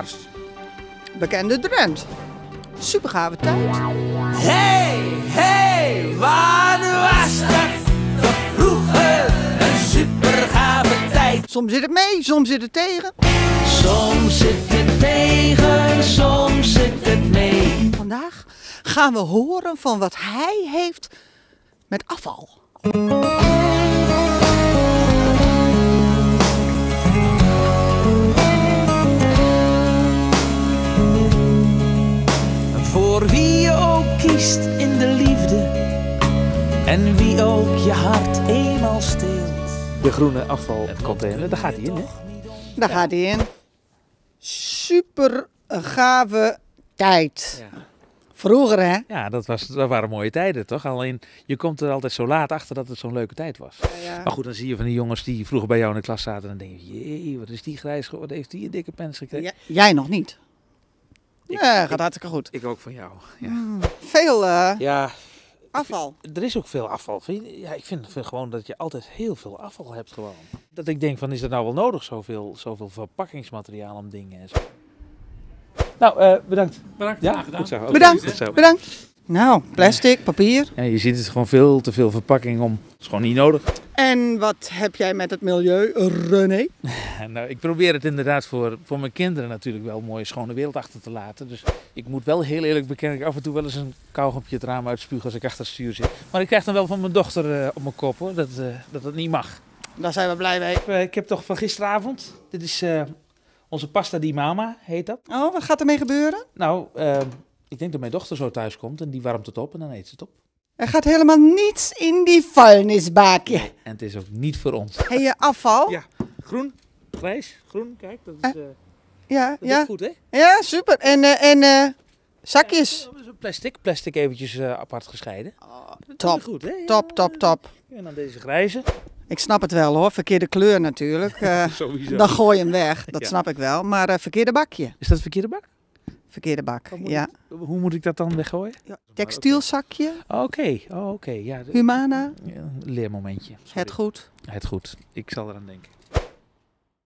Mars. Bekende Drent. Super gave tijd. Hey, wat was dat? Toch vroeger een super gave tijd. Soms zit het mee, soms zit het tegen. Soms zit het tegen, soms zit het mee. Vandaag gaan we horen van wat hij heeft met afval. Voor wie je ook kiest in de liefde en wie ook je hart eenmaal steelt. De groene afvalcontainer, daar gaat hij in, hè? Daar gaat hij in. Super gave tijd. Ja. Vroeger, hè? Ja, dat waren mooie tijden, toch? Alleen, je komt er altijd zo laat achter dat het zo'n leuke tijd was. Ja. Maar goed, dan zie je van die jongens die vroeger bij jou in de klas zaten. En dan denk je, jee, wat is die grijs geworden? Wat heeft die een dikke pens gekregen? Ja, jij nog niet. Ja, gaat hartstikke goed. Ik ook van jou. Ja. Veel Ja, afval. er is ook veel afval. Ja, ik vind gewoon dat je altijd heel veel afval hebt gewoon. Dat ik denk van, is dat nou wel nodig, zoveel verpakkingsmateriaal om dingen en zo. Nou, bedankt. Bedankt. Ja, Graag gedaan. goed zo. Oké, Bedankt, goed zo. bedankt. Nou, plastic, papier. Ja, je ziet het gewoon veel te veel verpakking om. Dat is gewoon niet nodig. En wat heb jij met het milieu, René? Nou, ik probeer het inderdaad voor mijn kinderen natuurlijk wel een mooie schone wereld achter te laten. Dus ik moet wel heel eerlijk bekennen dat ik af en toe wel eens een kauwgompje het raam uitspuug als ik achter het stuur zit. Maar ik krijg dan wel van mijn dochter op mijn kop hoor, dat niet mag. Daar zijn we blij mee. Ik heb toch van gisteravond, dit is onze pasta di mama, heet dat. Oh, wat gaat ermee gebeuren? Nou, ik denk dat mijn dochter zo thuis komt en die warmt het op en dan eet ze het op. Er gaat helemaal niets in die vuilnisbakje. En het is ook niet voor ons. En je afval? Ja, groen, grijs, groen, kijk, dat is, Ja, dat ja. is goed hè? Ja, super. En zakjes? Ja, dat is plastic eventjes apart gescheiden. Dat Top. is goed hè? Ja, Top. En dan deze grijze. Ik snap het wel hoor, verkeerde kleur natuurlijk. Sowieso. Dan gooi je hem weg, dat Ja. snap ik wel. Maar verkeerde bakje. Is dat het verkeerde bak? Verkeerde bak, Wat moet ja. Hoe moet ik dat dan weggooien? Textielzakje, Oké. Ja, Humana, ja, een leermomentje. Sorry. het goed. Het goed. Ik zal eraan denken.